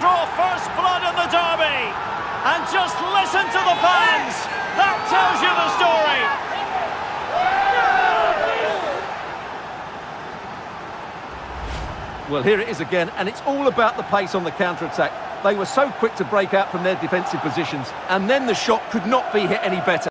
draw first blood in the derby. And just listen to the fans. That tells you the story. Well, here it is again, and it's all about the pace on the counter-attack. They were so quick to break out from their defensive positions, and then the shot could not be hit any better.